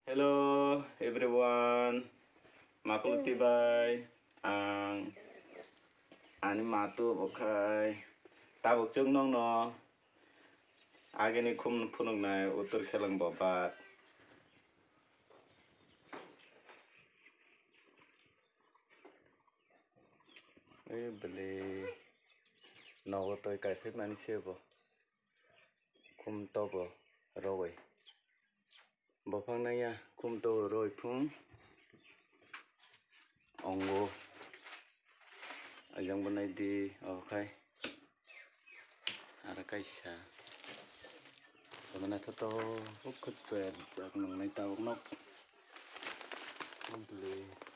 Hello everyone, makulutibay ang animato okay. Tabok chung nong no. Agini kum punong na utur kelang babat. Beli no toy kai phép mani sebo. Kum tobo rowe. Bopang na ya kum to roy phung. Ongo. Ajang banai di okay. Ara kaisa. Mana to ukut per jak nong nai tawok nok. Beli